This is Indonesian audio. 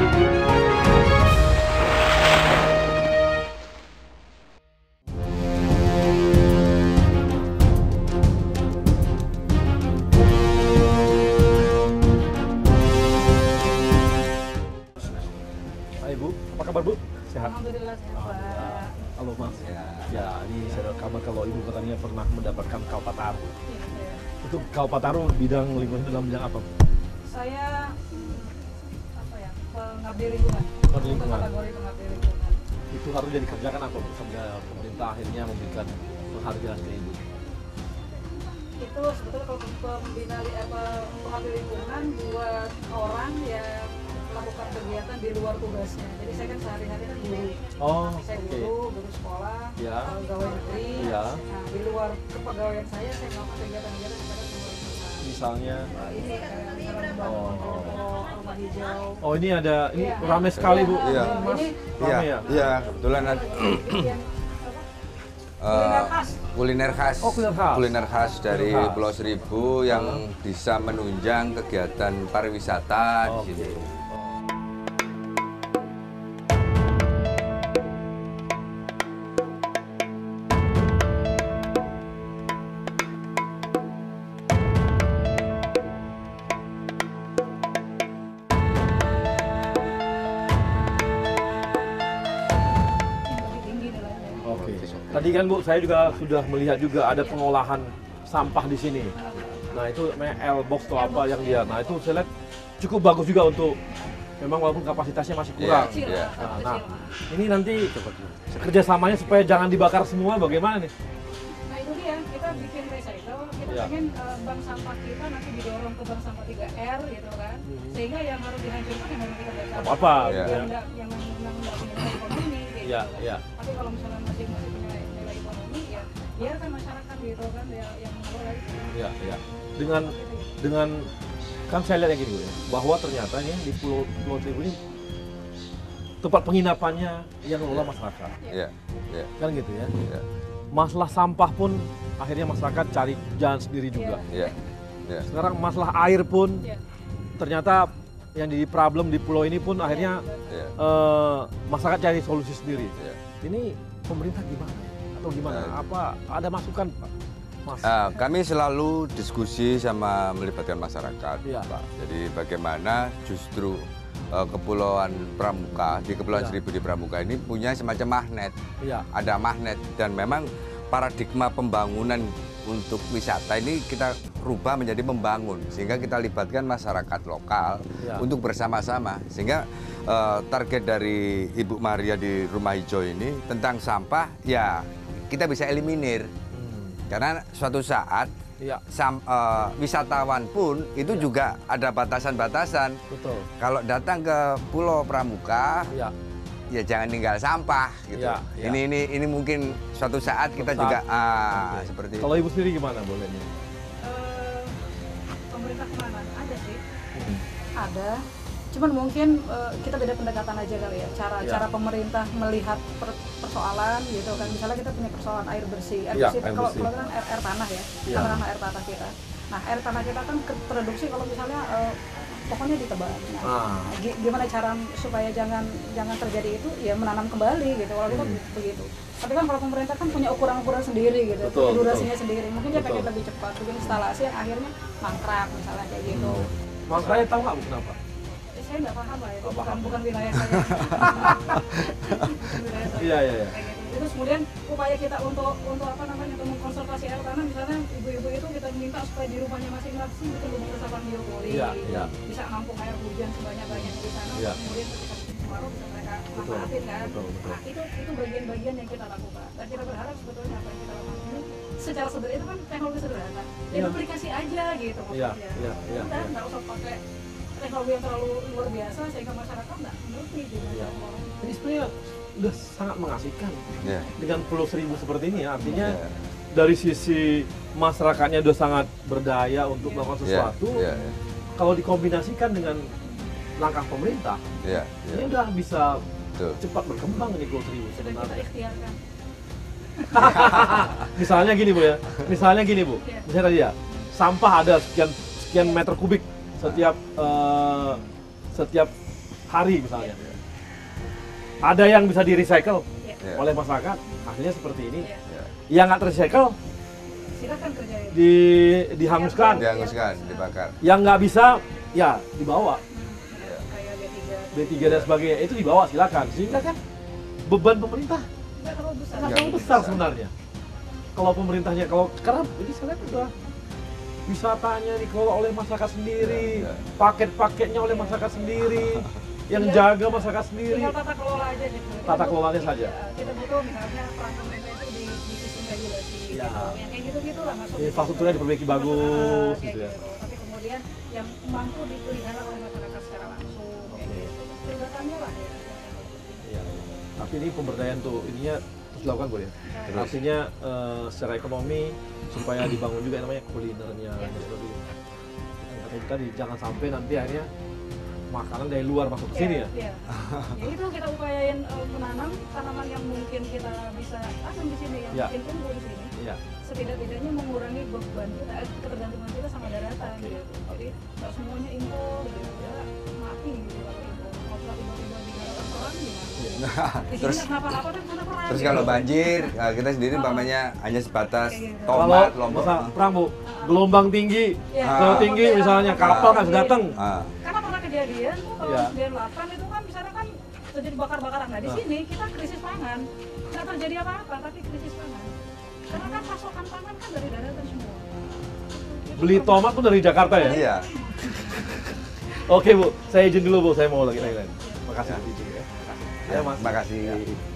Hai Bu, apa kabar Bu? Sehat? Alhamdulillah sehat Pak. Halo Mas. Ya, ini saya ada kabar kalau Ibu katanya pernah mendapatkan Kalpataru. Iya. Itu Kalpataru bidang lingkungan dalam bidang apa Bu? Saya pengabdi lingkungan. Pengabdi lingkungan. Kategori pengabdi lingkungan. Itu harus jadi kerjakan apa Bu? Sampai pemerintah akhirnya memberikan penghargaan ke Ibu. Itu sebetulnya kalau pengabdi lingkungan buat orang yang melakukan kegiatan di luar tugasnya. Jadi saya kan sehari-hari kan guru. Oh, Saya oke. guru sekolah, Ya. pegawai negeri. Ya. Nah, di luar kepegawaian saya melakukan kegiatan-kegiatan kepada pemerintahan. Misalnya, Ini kayak misalnya membangun kelompok rumah hijau. oh ini ada, ini Iya. rame sekali Bu. Iya. Mas, Ini rame ya? Iya, kebetulan ada bikin kuliner khas. kuliner khas. Oh, kuliner khas. Kuliner khas dari Kuliner khas. Pulau Seribu yang bisa menunjang kegiatan pariwisata Oke. di sini. Lebih tinggi nilainya. Oke. Tadi kan Bu, saya juga sudah melihat juga ada pengolahan sampah di sini. Nah itu namanya L-box atau apa yang dia. Nah itu saya lihat cukup bagus juga untuk, memang walaupun kapasitasnya masih kurang. Iya, iya. Nah, ini nanti kerjasamanya supaya jangan dibakar semua, bagaimana nih? Nah itu dia, kita bikin recycle, kita Iya. pengen bank sampah kita nanti didorong ke bank sampah 3R gitu kan. Sehingga yang harus dihancurkan yang harus kita backup. Apa-apa, Iya. Yang nggak punya nilai ekonomi gitu. Iya, iya. Tapi kalau misalnya masih punya nilai ekonomi ya biarkan masyarakat gitu kan yang mengelola itu. Ya, ya. Dengan kan saya lihat yang gini Bu, ya, bahwa ternyata nih di Pulau Seribu ini tempat penginapannya yang mengelola masyarakat. Iya, iya, Kan gitu ya. iya, Masalah sampah pun akhirnya masyarakat cari jalan sendiri juga. iya, iya. Sekarang masalah air pun Iya. ternyata yang jadi problem di pulau ini pun akhirnya Iya. masyarakat cari solusi sendiri. Iya. Ini pemerintah gimana? Atau gimana? Apa ada masukan Pak? Mas? Kami selalu diskusi sama melibatkan masyarakat, Iya. Pak. Jadi bagaimana justru Kepulauan Pramuka, di Kepulauan Iya. Seribu di Pramuka ini punya semacam magnet. Iya. Ada magnet dan memang paradigma pembangunan untuk wisata ini kita rubah menjadi membangun sehingga kita libatkan masyarakat lokal Ya. untuk bersama-sama sehingga target dari Ibu Maria di Rumah Hijau ini tentang sampah ya kita bisa eliminir karena suatu saat Iya, wisatawan pun itu juga ada batasan-batasan. betul. Kalau datang ke Pulau Pramuka Iya. ya jangan tinggal sampah gitu. Ya, ya. Ini mungkin suatu saat kita Suatu juga saat. Oke. seperti Kalau Ibu sendiri gimana boleh nih? Pemerintah kemana? Ada sih. Ada. Cuman mungkin kita beda pendekatan aja kali ya. Cara pemerintah melihat persoalan gitu kan. Misalnya kita punya persoalan air bersih. Air Iya, bersih air kalau bersih. kan air tanah ya. Iya. Katakanlah air tanah kita. Nah, air tanah kita kan produksi kalau misalnya pokoknya ditebang. Nah, gimana cara supaya jangan terjadi itu ya menanam kembali gitu. Kalau kita begitu. Tapi kan kalau pemerintah kan punya ukuran-ukuran sendiri gitu. Betul, Punya durasinya sendiri. Mungkin dia Betul. pengen lebih cepat bikin instalasi yang akhirnya mangkrak misalnya kayak gitu. Makanya tahu nggak Bu kenapa? Saya nggak paham lah itu, Oh, paham. bukan wilayah saya. Bukan wilayah saya. Iya, iya, iya. Kayak gitu. Terus kemudian upaya kita untuk apa namanya untuk mengkonservasi air tanah, misalnya ibu-ibu itu kita minta supaya di rumahnya masing-masing itu lubang resapan biopori, Iya, iya. bisa nampung air hujan sebanyak-banyaknya di sana, Iya. kemudian ketika musim kemarau bisa mereka Betul, manfaatin kan. betul, betul. Nah itu bagian-bagian yang kita lakukan dan kita berharap sebetulnya apa yang kita lakukan ini secara sederhana itu kan teknologi sederhana, ya Iya. duplikasi aja gitu Iya, maksudnya. iya, iya, Udah iya. nggak usah pakai teknologi yang terlalu luar biasa sehingga masyarakat nggak mengerti gitu. Iya. Ini sebenarnya udah sangat mengasihkan ya. dengan Pulau Seribu seperti ini ya. Artinya Iya. dari sisi masyarakatnya udah sangat berdaya untuk melakukan sesuatu. Ya, ya, Kalau dikombinasikan dengan langkah pemerintah, ya, ini ya. udah bisa Tuh. cepat berkembang ini Pulau Seribu Sudah kita sebenarnya. ikhtiarkan. Misalnya gini Bu ya, misalnya gini Bu, Iya. misalnya tadi ya, sampah ada sekian meter kubik setiap hari misalnya. Ada yang bisa di recycle Iya. oleh masyarakat, hasilnya seperti ini. Iya. Yang nggak terrecycle Silakan kerjain. dihanguskan. Dihanguskan, dibakar. Yang nggak bisa, ya dibawa. Kayak B3 dan sebagainya itu dibawa silakan. Sehingga kan beban pemerintah nggak terlalu besar. nggak terlalu besar sebenarnya. Kalau pemerintahnya, karena ini saya lihat udah wisatanya dikelola oleh masyarakat sendiri, paket-paketnya oleh masyarakat sendiri, yang jaga masyarakat sendiri. Tinggal tata kelola aja gitu. Tata kelolanya saja. Kita butuh misalnya peran pemerintah itu di sistem regulasi Ya. gitu. Yang kayak gitu-gitu lah masuk. Infrastrukturnya diperbaiki bagus Kayak gitu ya. Tapi kemudian yang mampu dipelihara oleh masyarakat secara langsung kayak Oke. gitu. Tindakannya lah ya. Iya. Tapi ini pemberdayaan tuh, ininya terus dilakukan boleh. Terus. Artinya secara ekonomi supaya dibangun juga yang namanya kulinernya dan sebagainya. Yang kata tadi jangan sampai nanti akhirnya makanan dari luar masuk ke sini ya. Iya. Ya itu kita upayain menanam tanaman yang mungkin kita bisa tanam di sini, yang Ya. mungkin tumbuh di sini. Iya. Setidak-tidaknya mengurangi beban kita, ketergantungan kita sama daratan gitu. Jadi nggak semuanya impor gitu, ya mati gitu kalau impor. Kalau kita tiba-tiba digarapkan perang gimana? Di sini Terus- nggak kenapa-napa kan karena perang. Terus gitu. kalau banjir, kita sendiri umpamanya hanya sebatas Kayak gitu. Kalau tomat, lombok. masa perang bu, gelombang tinggi, Ya, gelombang tinggi gelombang misalnya tinggi. kapal nggak bisa datang. Ah, Karena pernah kejadian tuh tahun Iya. 98 itu kan misalnya kan terjadi bakar-bakaran. Nah di Ah. sini kita krisis pangan, nggak terjadi apa-apa tapi krisis pangan. Karena kan pasokan pangan kan dari daratan semua. Itu Beli kan- tomat pun dari Jakarta ya. iya. Oke bu, saya izin dulu bu, saya mau lagi lain. Makasih bu izin ya. Ya mas. Terima kasih.